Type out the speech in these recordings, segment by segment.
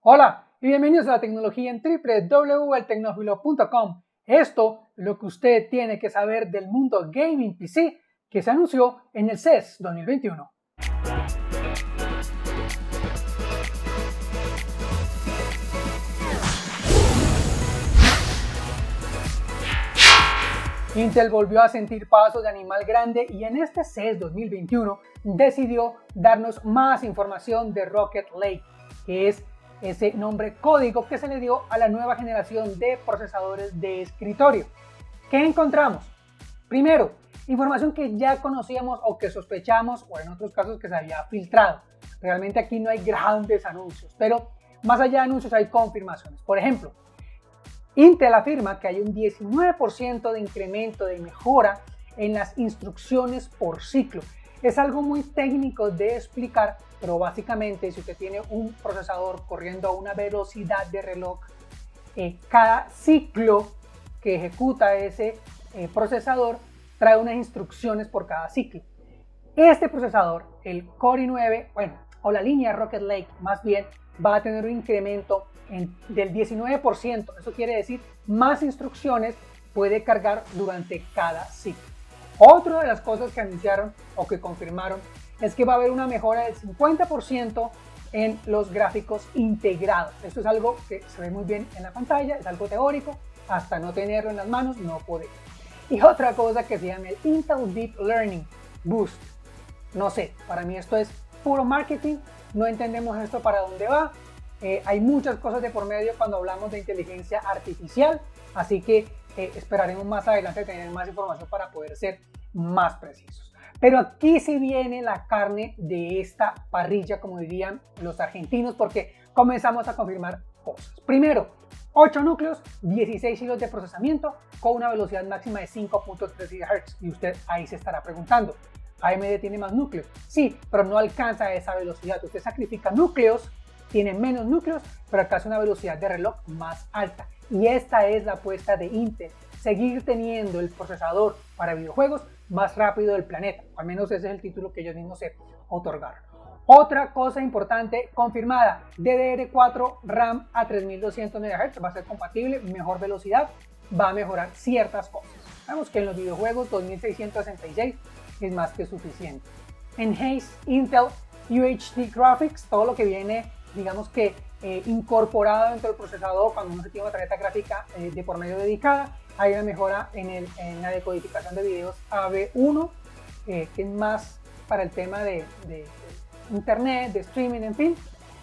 Hola y bienvenidos a la tecnología en www.eltecnofilo.com. Esto es lo que usted tiene que saber del mundo gaming PC que se anunció en el CES 2021. Intel volvió a sentir pasos de animal grande y en este CES 2021 decidió darnos más información de Rocket Lake, que es ese nombre código que se le dio a la nueva generación de procesadores de escritorio. ¿Qué encontramos? Primero, información que ya conocíamos o que sospechamos, o en otros casos que se había filtrado. Realmente aquí no hay grandes anuncios, pero más allá de anuncios hay confirmaciones. Por ejemplo, Intel afirma que hay un 19% de incremento de mejora en las instrucciones por ciclo. Es algo muy técnico de explicar, pero básicamente si usted tiene un procesador corriendo a una velocidad de reloj, cada ciclo que ejecuta ese procesador trae unas instrucciones por cada ciclo. Este procesador, el Core i9, o la línea Rocket Lake más bien, va a tener un incremento del 19%. Eso quiere decir más instrucciones puede cargar durante cada ciclo. Otra de las cosas que anunciaron o que confirmaron es que va a haber una mejora del 50% en los gráficos integrados. Esto es algo que se ve muy bien en la pantalla, es algo teórico, hasta no tenerlo en las manos no podemos. Y otra cosa que se llama el Intel Deep Learning Boost. No sé, para mí esto es puro marketing, no entendemos esto para dónde va. Hay muchas cosas de por medio cuando hablamos de inteligencia artificial, así que esperaremos más adelante tener más información para poder ser más precisos. Pero aquí sí viene la carne de esta parrilla, como dirían los argentinos, porque comenzamos a confirmar cosas. Primero, 8 núcleos, 16 hilos de procesamiento con una velocidad máxima de 5.3 GHz. Y usted ahí se estará preguntando, ¿AMD tiene más núcleos? Sí, pero no alcanza esa velocidad. Usted sacrifica núcleos, tiene menos núcleos, pero alcanza una velocidad de reloj más alta. Y esta es la apuesta de Intel, seguir teniendo el procesador para videojuegos más rápido del planeta. Al menos ese es el título que ellos mismos se otorgaron. Otra cosa importante confirmada, DDR4 RAM a 3200 MHz va a ser compatible, mejor velocidad, va a mejorar ciertas cosas. Vemos que en los videojuegos 2666 es más que suficiente. Enhanced Intel UHD Graphics, todo lo que viene, digamos que incorporado dentro del procesador cuando uno se tiene una tarjeta gráfica de por medio dedicada. Hay una mejora en la decodificación de videos AV1, que es más para el tema de internet, de streaming, en fin.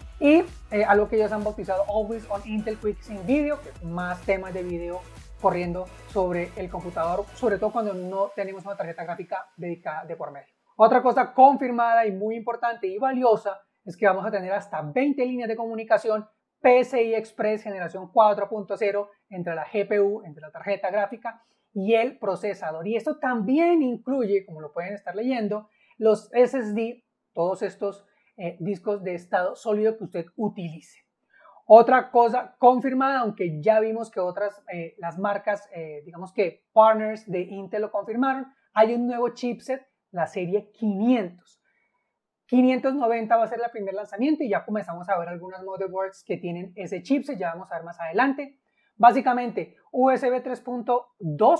Y algo que ellos han bautizado Always on Intel Quick Sync Video, que es más temas de video corriendo sobre el computador, sobre todo cuando no tenemos una tarjeta gráfica dedicada de por medio. Otra cosa confirmada y muy importante y valiosa es que vamos a tener hasta 20 líneas de comunicación PCI Express generación 4.0 entre la GPU, entre la tarjeta gráfica y el procesador. Y esto también incluye, como lo pueden estar leyendo, los SSD, todos estos discos de estado sólido que usted utilice. Otra cosa confirmada, aunque ya vimos que otras, las marcas, digamos que partners de Intel lo confirmaron, hay un nuevo chipset, la serie 500. 590 va a ser el primer lanzamiento y ya comenzamos a ver algunas motherboards que tienen ese chipset, ya vamos a ver más adelante. Básicamente USB 3.2,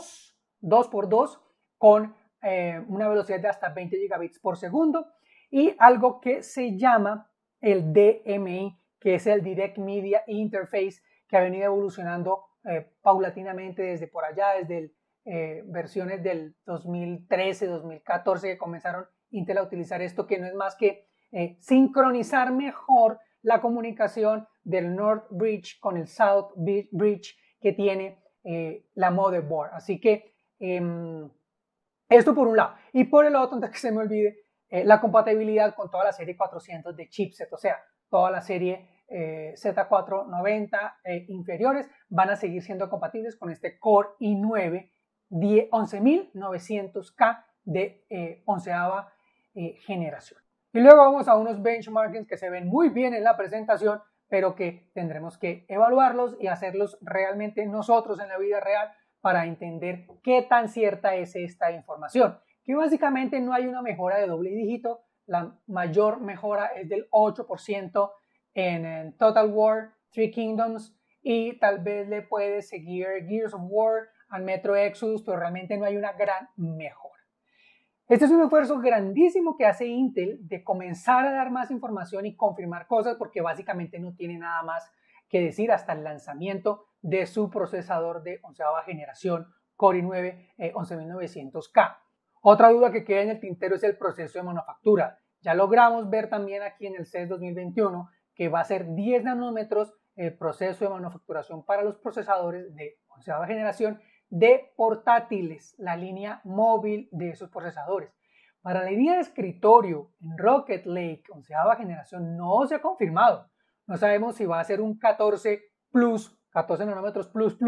2x2 con una velocidad de hasta 20 gigabits por segundo y algo que se llama el DMI, que es el Direct Media Interface, que ha venido evolucionando paulatinamente desde por allá, desde versiones del 2013, 2014 que comenzaron Intel a utilizar esto, que no es más que sincronizar mejor la comunicación del North Bridge con el South Bridge que tiene la motherboard. Así que esto por un lado. Y por el otro, antes que se me olvide, la compatibilidad con toda la serie 400 de chipset, o sea, toda la serie Z490 inferiores van a seguir siendo compatibles con este Core i9 11900K de 11ª generación. Y luego vamos a unos benchmarkings que se ven muy bien en la presentación, pero que tendremos que evaluarlos y hacerlos realmente nosotros en la vida real para entender qué tan cierta es esta información. Que básicamente no hay una mejora de doble dígito, la mayor mejora es del 8% en Total War, Three Kingdoms, y tal vez le puede seguir Gears of War, al Metro Exodus, pero realmente no hay una gran mejora. Este es un esfuerzo grandísimo que hace Intel de comenzar a dar más información y confirmar cosas, porque básicamente no tiene nada más que decir hasta el lanzamiento de su procesador de 11ª generación Core i9 11900K. Otra duda que queda en el tintero es el proceso de manufactura. Ya logramos ver también aquí en el CES 2021 que va a ser 10 nanómetros el proceso de manufacturación para los procesadores de 11ª generación de portátiles, la línea móvil de esos procesadores. Para la línea de escritorio en Rocket Lake 11ª generación no se ha confirmado. No sabemos si va a ser un 14 plus, 14 nanómetros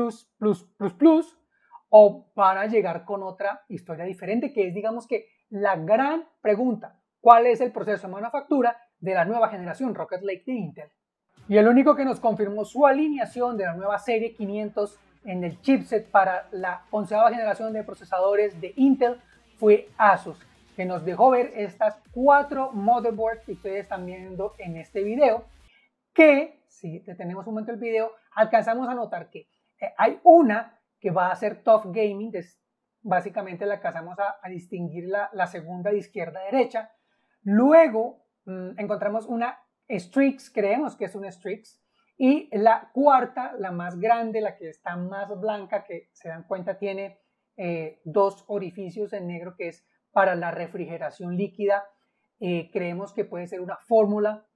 plus, o van a llegar con otra historia diferente, que es, digamos, que la gran pregunta: ¿cuál es el proceso de manufactura de la nueva generación Rocket Lake de Intel? Y el único que nos confirmó su alineación de la nueva serie 500 en el chipset para la 11ª generación de procesadores de Intel fue Asus, que nos dejó ver estas 4 motherboards que ustedes están viendo en este video, que, si detenemos un momento el video, alcanzamos a notar que hay una que va a ser Tough Gaming, básicamente la alcanzamos a distinguir la segunda de izquierda a derecha. Luego encontramos una Strix, creemos que es una Strix, y la cuarta, la más grande, la que está más blanca, que se dan cuenta tiene 2 orificios en negro, que es para la refrigeración líquida. Creemos que puede ser una fórmula.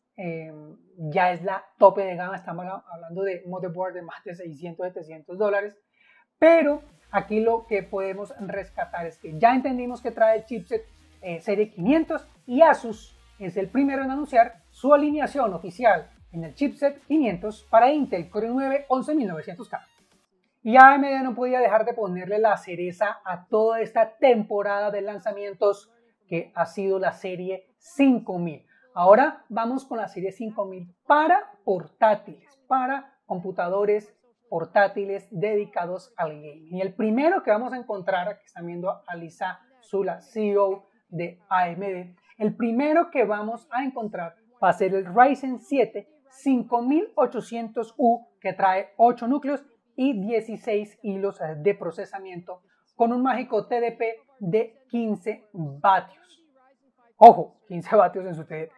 Ya es la tope de gama, estamos hablando de motherboard de más de 600, $700, pero aquí lo que podemos rescatar es que ya entendimos que trae el chipset serie 500, y Asus es el primero en anunciar su alineación oficial en el chipset 500 para Intel Core i9 11900K. Y AMD no podía dejar de ponerle la cereza a toda esta temporada de lanzamientos que ha sido la serie 5000. Ahora vamos con la serie 5000 para portátiles, para computadores portátiles dedicados al gaming. Y el primero que vamos a encontrar, aquí están viendo a Lisa Su, la CEO de AMD, el primero que vamos a encontrar va a ser el Ryzen 7 5800U, que trae 8 núcleos y 16 hilos de procesamiento con un mágico TDP de 15 vatios. Ojo, 15 vatios en su TDP.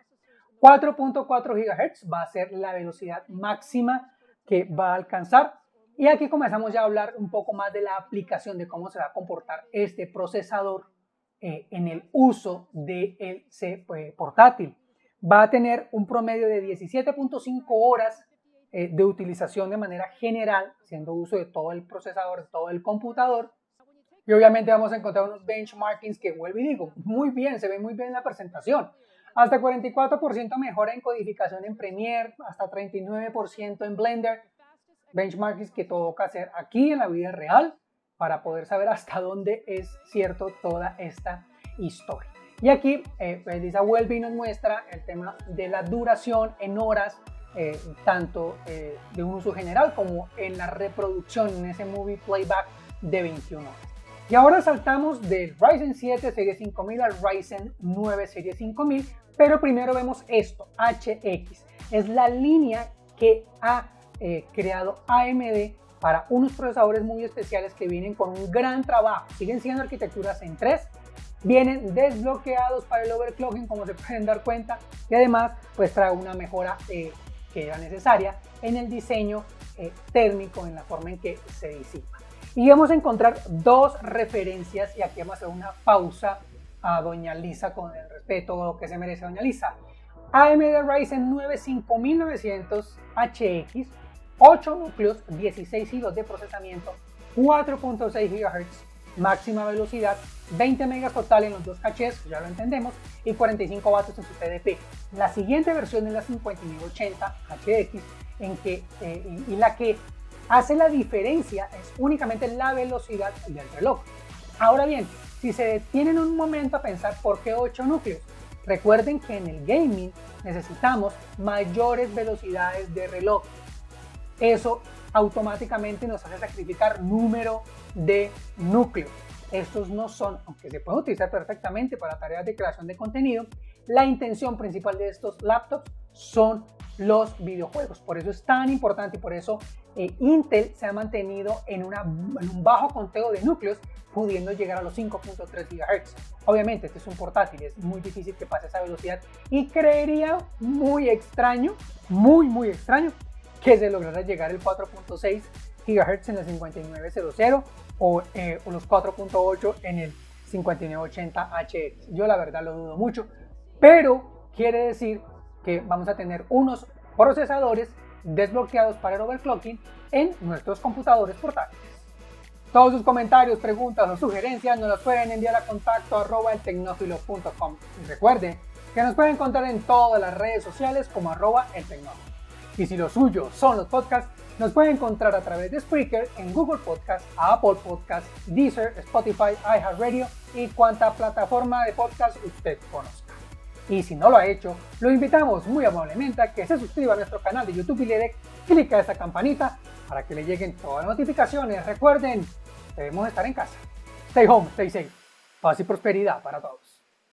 4.4 GHz va a ser la velocidad máxima que va a alcanzar. Y aquí comenzamos ya a hablar un poco más de la aplicación, de cómo se va a comportar este procesador en el uso del portátil. Va a tener un promedio de 17.5 horas de utilización de manera general, haciendo uso de todo el procesador, de todo el computador. Y obviamente vamos a encontrar unos benchmarkings que, vuelvo y digo, muy bien, se ve muy bien en la presentación. Hasta 44% mejora en codificación en Premiere, hasta 39% en Blender. Benchmarkings que toca hacer aquí en la vida real para poder saber hasta dónde es cierto toda esta historia. Y aquí Lisa vuelve y nos muestra el tema de la duración en horas, tanto de un uso general como en la reproducción, en ese movie playback de 21 horas. Y ahora saltamos del Ryzen 7 serie 5000 al Ryzen 9 serie 5000, pero primero vemos esto, HX. Es la línea que ha creado AMD para unos procesadores muy especiales que vienen con un gran trabajo. Siguen siendo arquitecturas en 3, vienen desbloqueados para el overclocking, como se pueden dar cuenta, y además pues trae una mejora que era necesaria en el diseño térmico, en la forma en que se disipa. Y vamos a encontrar 2 referencias, y aquí vamos a hacer una pausa a doña Lisa con el respeto que se merece doña Lisa. AMD Ryzen 9 5900 HX, 8 núcleos, 16 hilos de procesamiento, 4.6 GHz, máxima velocidad, 20 megas total en los 2 cachés, ya lo entendemos, y 45 vatios en su TDP. La siguiente versión es la 5980 HX, y la que hace la diferencia es únicamente la velocidad del reloj. Ahora bien, si se detienen un momento a pensar por qué 8 núcleos, recuerden que en el gaming necesitamos mayores velocidades de reloj. Eso automáticamente nos hace sacrificar número de núcleos. Estos no son, aunque se pueden utilizar perfectamente para tareas de creación de contenido, la intención principal de estos laptops son los videojuegos. Por eso es tan importante y por eso Intel se ha mantenido en un bajo conteo de núcleos, pudiendo llegar a los 5.3 GHz. Obviamente este es un portátil, es muy difícil que pase esa velocidad y creería muy extraño, muy extraño, que se lograra llegar el 4.6 GHz en el 5900 o los 4.8 en el 5980HX. Yo la verdad lo dudo mucho, pero quiere decir que vamos a tener unos procesadores desbloqueados para el overclocking en nuestros computadores portátiles. Todos sus comentarios, preguntas o sugerencias nos los pueden enviar a contacto@eltecnófilo.com. Y recuerden que nos pueden encontrar en todas las redes sociales como @eltecnófilo. Y si lo suyo son los podcasts, nos pueden encontrar a través de Spreaker, en Google Podcast, Apple Podcast, Deezer, Spotify, iHeartRadio y cuanta plataforma de podcast usted conozca. Y si no lo ha hecho, lo invitamos muy amablemente a que se suscriba a nuestro canal de YouTube y le dé clic a esa campanita para que le lleguen todas las notificaciones. Recuerden, debemos estar en casa. Stay home, stay safe. Paz y prosperidad para todos.